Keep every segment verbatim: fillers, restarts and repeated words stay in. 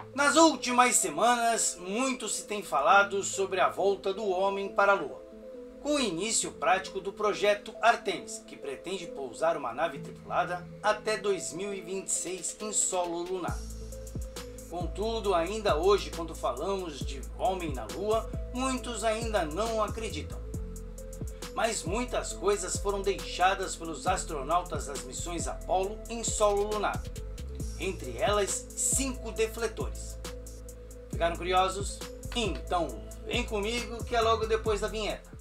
Nas últimas semanas, muito se tem falado sobre a volta do homem para a Lua, com o início prático do projeto Artemis, que pretende pousar uma nave tripulada até dois mil e vinte e seis em solo lunar. Contudo, ainda hoje, quando falamos de homem na Lua, muitos ainda não acreditam. Mas muitas coisas foram deixadas pelos astronautas das missões Apollo em solo lunar. Entre elas, cinco defletores. Ficaram curiosos? Então vem comigo que é logo depois da vinheta.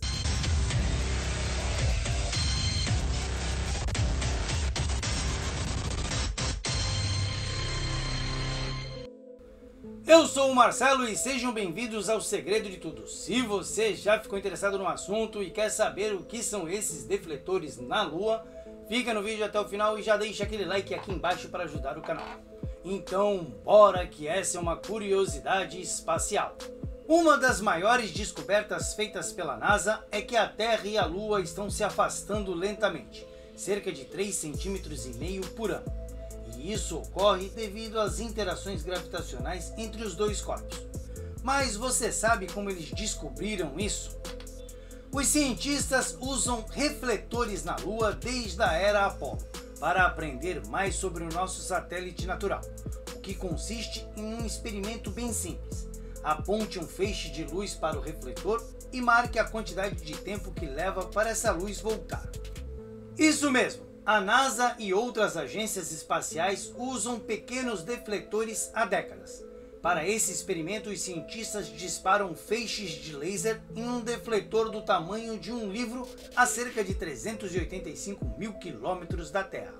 Eu sou o Marcelo e sejam bem-vindos ao Segredo de Tudo. Se você já ficou interessado no assunto e quer saber o que são esses defletores na Lua, fica no vídeo até o final e já deixa aquele like aqui embaixo para ajudar o canal. Então, bora que essa é uma curiosidade espacial. Uma das maiores descobertas feitas pela NASA é que a Terra e a Lua estão se afastando lentamente, cerca de três centímetros e meio por ano. E isso ocorre devido às interações gravitacionais entre os dois corpos. Mas você sabe como eles descobriram isso? Os cientistas usam refletores na Lua desde a era Apollo para aprender mais sobre o nosso satélite natural, o que consiste em um experimento bem simples. Aponte um feixe de luz para o refletor e marque a quantidade de tempo que leva para essa luz voltar. Isso mesmo! A NASA e outras agências espaciais usam pequenos defletores há décadas. Para esse experimento, os cientistas disparam feixes de laser em um defletor do tamanho de um livro a cerca de trezentos e oitenta e cinco mil quilômetros da Terra.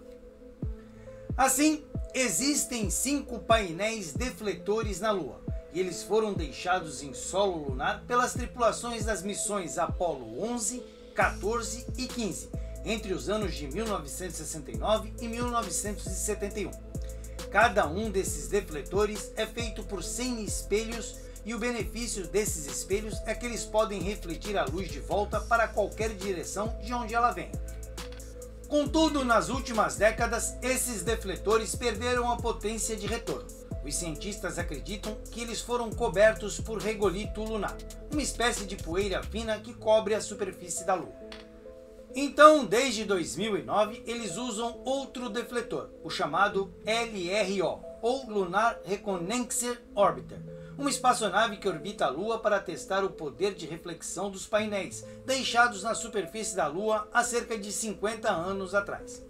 Assim, existem cinco painéis defletores na Lua, e eles foram deixados em solo lunar pelas tripulações das missões Apollo onze, quatorze e quinze, entre os anos de mil novecentos e sessenta e nove e mil novecentos e setenta e um. Cada um desses defletores é feito por cem espelhos e o benefício desses espelhos é que eles podem refletir a luz de volta para qualquer direção de onde ela vem. Contudo, nas últimas décadas, esses defletores perderam a potência de retorno. Os cientistas acreditam que eles foram cobertos por regolito lunar, uma espécie de poeira fina que cobre a superfície da Lua. Então, desde dois mil e nove, eles usam outro defletor, o chamado L R O, ou Lunar Reconnaissance Orbiter, uma espaçonave que orbita a Lua para testar o poder de reflexão dos painéis, deixados na superfície da Lua há cerca de cinquenta anos atrás.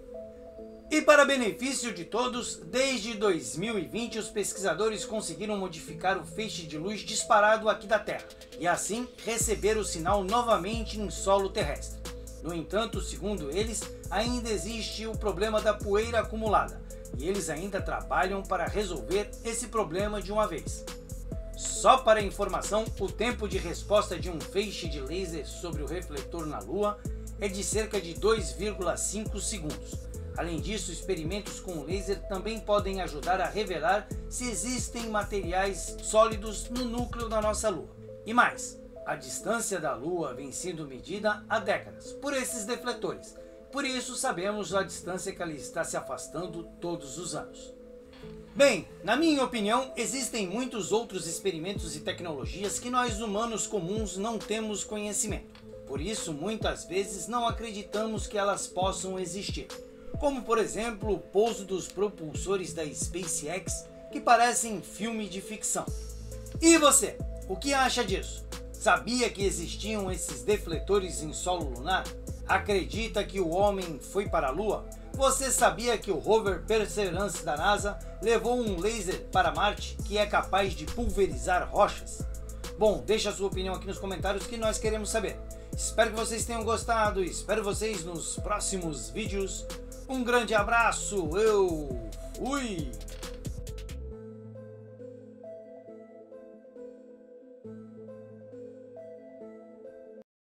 E para benefício de todos, desde dois mil e vinte os pesquisadores conseguiram modificar o feixe de luz disparado aqui da Terra, e assim receber o sinal novamente em solo terrestre. No entanto, segundo eles, ainda existe o problema da poeira acumulada, e eles ainda trabalham para resolver esse problema de uma vez. Só para informação, o tempo de resposta de um feixe de laser sobre o refletor na Lua é de cerca de dois vírgula cinco segundos. Além disso, experimentos com laser também podem ajudar a revelar se existem materiais sólidos no núcleo da nossa Lua. E mais, a distância da Lua vem sendo medida há décadas por esses defletores. Por isso sabemos a distância que ela está se afastando todos os anos. Bem, na minha opinião, existem muitos outros experimentos e tecnologias que nós humanos comuns não temos conhecimento. Por isso, muitas vezes não acreditamos que elas possam existir. Como, por exemplo, o pouso dos propulsores da SpaceX, que parecem filme de ficção. E você, o que acha disso? Sabia que existiam esses defletores em solo lunar? Acredita que o homem foi para a Lua? Você sabia que o rover Perseverance da NASA levou um laser para Marte que é capaz de pulverizar rochas? Bom, deixa a sua opinião aqui nos comentários que nós queremos saber. Espero que vocês tenham gostado e espero vocês nos próximos vídeos. Um grande abraço, eu fui!